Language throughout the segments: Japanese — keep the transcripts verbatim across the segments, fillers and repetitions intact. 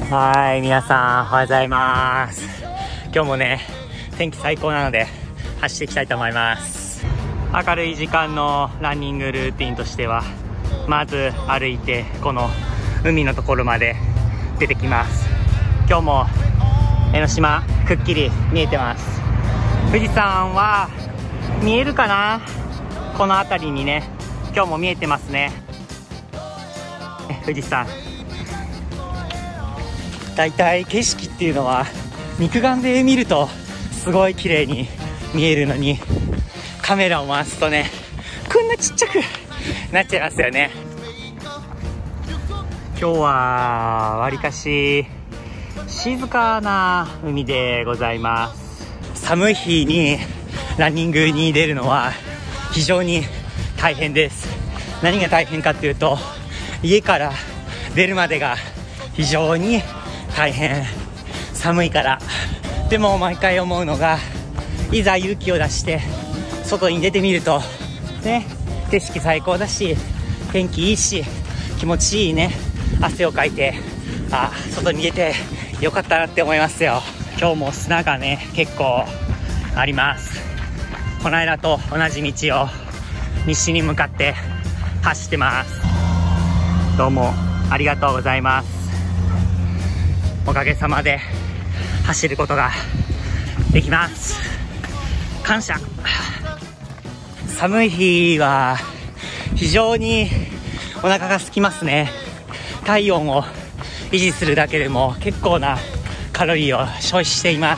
はい、皆さんおはようございます。今日もね、天気最高なので走っていきたいと思います。明るい時間のランニングルーティンとしては、まず歩いてこの海のところまで出てきます。今日も江ノ島くっきり見えてます。富士山は見えるかな、この辺りにね、今日も見えてますね。富士山、だいたい景色っていうのは肉眼で見るとすごい綺麗に見えるのに、カメラを回すとね、こんなちっちゃくなっちゃいますよね。今日はわりかし静かな海でございます。寒い日にランニングに出るのは非常に大変です。何が大変かっていうと、家から出るまでが非常に大変、寒いから。でも毎回思うのが、いざ勇気を出して外に出てみるとね、景色最高だし、天気いいし、気持ちいいね、汗をかいて、あ、外に出てよかったなって思いますよ。今日も砂がね、結構あります。この間と同じ道を西に向かって走ってます。どうもありがとうございます。おかげさまで走ることができます。感謝。寒い日は非常にお腹が空きますね。体温を維持するだけでも結構なカロリーを消費しています。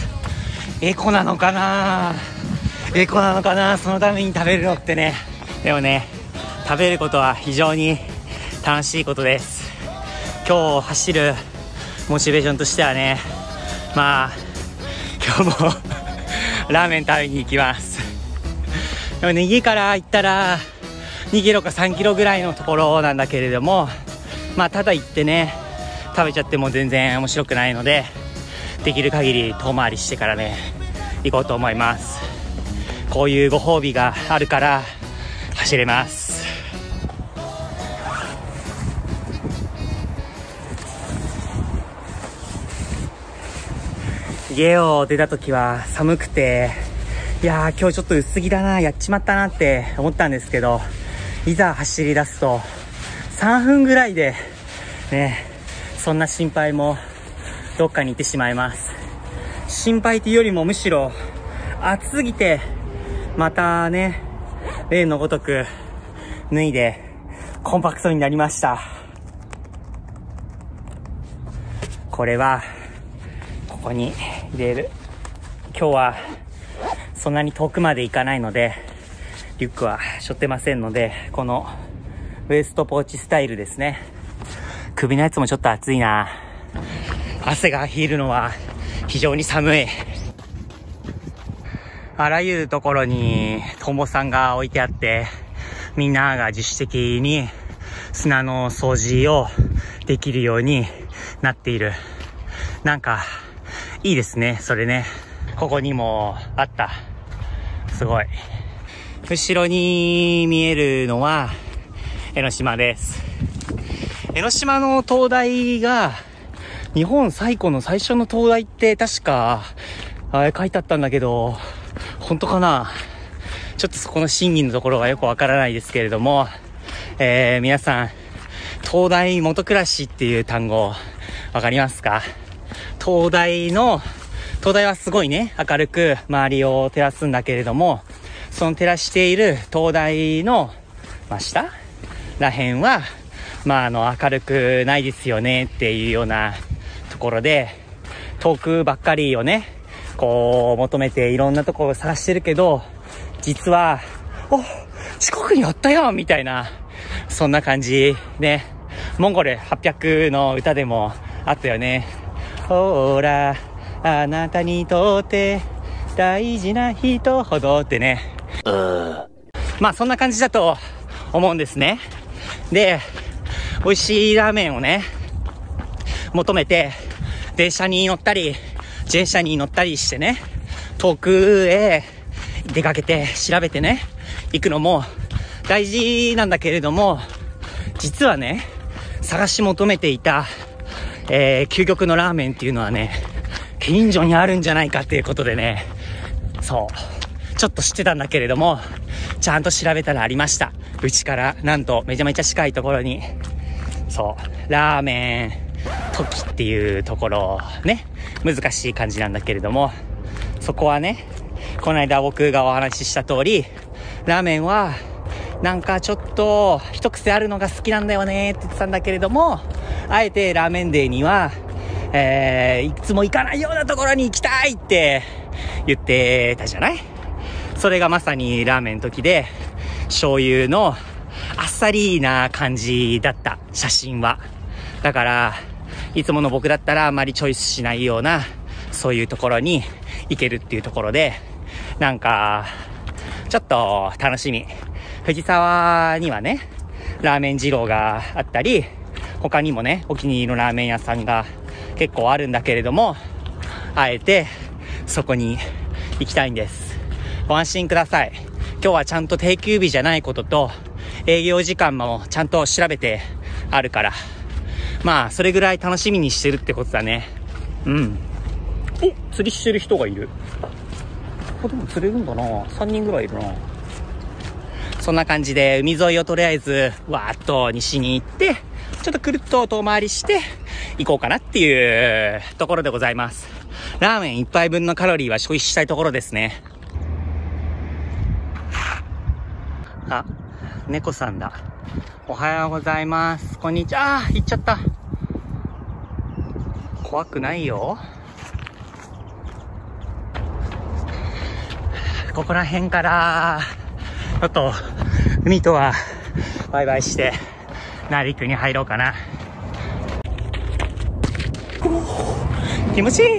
エコなのかなエコなのかなそのために食べるのってね。でもね、食べることは非常に楽しいことです。今日走るモチベーションとしてはね、まあ今日もラーメン食べに行きます。でもね、家から行ったらにキロかさんキロぐらいのところなんだけれども、まあただ行ってね、食べちゃっても全然面白くないので、できる限り遠回りしてからね、行こうと思います。こういうご褒美があるから走れます。家を出た時は寒くて、いやー今日ちょっと薄着だな、やっちまったなって思ったんですけど、いざ走り出すとさんぷんぐらいでね、そんな心配もどっかに行ってしまいます。心配というよりもむしろ暑すぎて、またね、例のごとく脱いでコンパクトになりました。これはここに入れる。今日はそんなに遠くまで行かないのでリュックは背負ってませんので、このウエストポーチスタイルですね。首のやつもちょっと暑いな。汗が冷えるのは非常に寒い。あらゆるところにトンボさんが置いてあって、みんなが自主的に砂の掃除をできるようになっている。なんかいいですね、それね。ここにもあった。すごい。後ろに見えるのは江ノ島です。江ノ島の灯台が日本最古の最初の灯台って確かあれ書いてあったんだけど、本当かな。ちょっとそこの真偽のところがよくわからないですけれども、えー、皆さん灯台元暮らしっていう単語わかりますか？灯台の灯台はすごいね、明るく周りを照らすんだけれども、その照らしている灯台の真下らへんはまああの明るくないですよねっていうようなところで、遠くばっかりをねこう求めていろんなところを探してるけど、実はお近くにあったよみたいな、そんな感じね。モンゴルはっぴゃくの歌でもあったよね。ほらあなたにとって大事な人ほどってね。うーまあそんな感じだと思うんですね。で、美味しいラーメンをね求めて電車に乗ったり自転車に乗ったりしてね、遠くへ出かけて調べてね行くのも大事なんだけれども、実はね探し求めていたえー、究極のラーメンっていうのはね、近所にあるんじゃないかっていうことでね、そう、ちょっと知ってたんだけれども、ちゃんと調べたらありました。うちからなんとめちゃめちゃ近いところに、そう、ラーメン時っていうところね、難しい感じなんだけれども、そこはね、この間僕がお話しした通り、ラーメンはなんかちょっと一癖あるのが好きなんだよねって言ってたんだけれども、あえてラーメンデーには、えー、いつも行かないようなところに行きたいって言ってたじゃない。それがまさにラーメン時で、醤油のあっさりな感じだった、写真は。だからいつもの僕だったらあまりチョイスしないような、そういうところに行けるっていうところで、なんかちょっと楽しみ。藤沢にはね、ラーメン二郎があったり、他にもね、お気に入りのラーメン屋さんが結構あるんだけれども、あえてそこに行きたいんです。ご安心ください。今日はちゃんと定休日じゃないことと、営業時間もちゃんと調べてあるから、まあそれぐらい楽しみにしてるってことだね。うん。お、釣りしてる人がいる。ここでも釣れるんだな。さんにんぐらいいるな。そんな感じで海沿いをとりあえずわーっと西に行って、ちょっとくるっと遠回りして行こうかなっていうところでございます。ラーメン一杯分のカロリーは消費したいところですね。あ、猫さんだ。おはようございます。こんにちは。あー、行っちゃった。怖くないよ。ここら辺からちょっと海とはバイバイして内陸に入ろうかな。気持ちいい。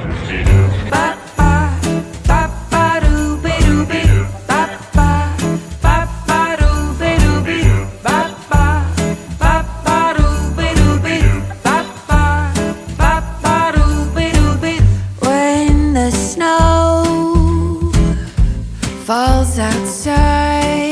Falls outside,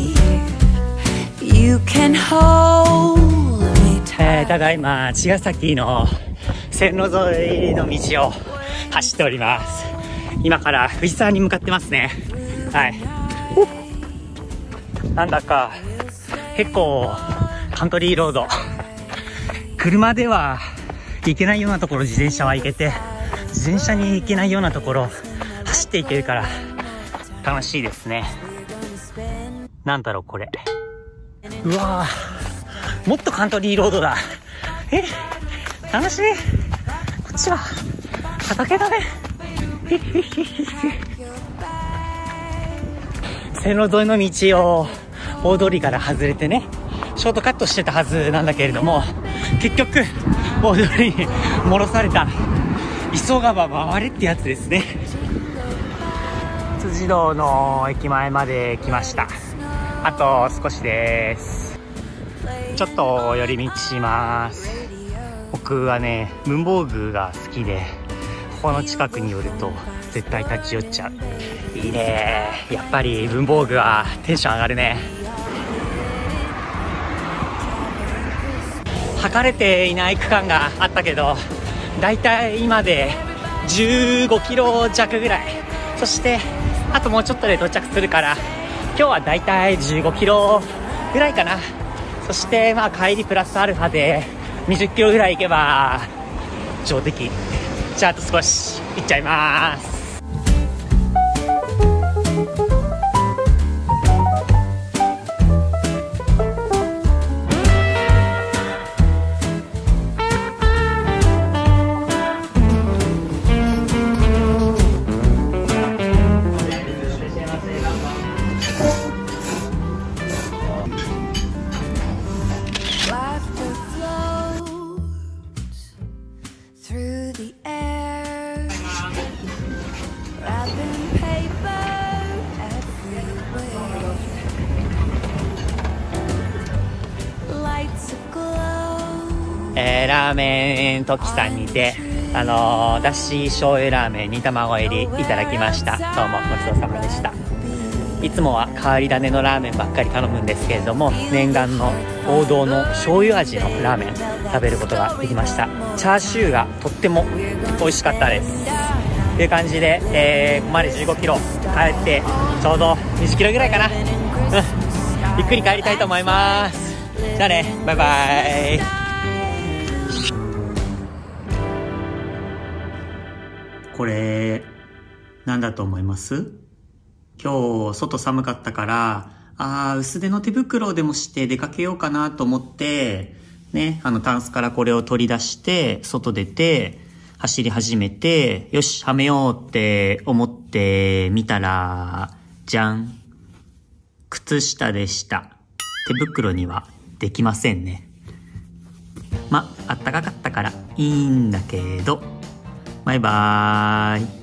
you can hold me tight. えー、ただいま茅ヶ崎の線路沿いの道を走っております。今から藤沢に向かってますね。はい。なんだか結構カントリーロード、車では行けないようなところ自転車は行けて、自転車に行けないようなところ走っていけるから楽しいですね。なんだろうこれ。うわー、もっとカントリーロードだ。え、楽しい。こっちは畑だね。線路沿いの道を大通りから外れてね、ショートカットしてたはずなんだけれども、結局大通りに戻された。急がば回れってやつですね。辻堂の駅前まで来ました。あと少しです。ちょっと寄り道します。僕はね、文房具が好きで、ここの近くに寄ると絶対立ち寄っちゃう。いいね。やっぱり文房具はテンション上がるね。測れていない区間があったけど、だいたい今でじゅうごキロ弱ぐらい。そしてあともうちょっとで到着するから、今日はだいたいじゅうごキロぐらいかな。そしてまあ帰りプラスアルファでにじゅっキロぐらい行けば上出来。じゃああと少し行っちゃいます。えー、ラーメン時さんにて、あのー、だし醤油ラーメン煮卵入りいただきました。どうもごちそうさまでした。 いつもは変わり種のラーメンばっかり頼むんですけれども、念願の王道の醤油味のラーメン食べることができました。チャーシューがとっても美味しかったですという感じで、えー、ここまでじゅうごキロ帰ってちょうどにじゅっキロぐらいかな、うん、ゆっくり帰りたいと思います。じゃあね、バイバイ。これなんだと思います？今日外寒かったから、あー薄手の手袋でもして出かけようかなと思ってね、あのタンスからこれを取り出して外出て走り始めて、よしはめようって思ってみたら、じゃん、靴下でした。手袋にはできませんね。ま、あったかかったからいいんだけど、バイバーイ。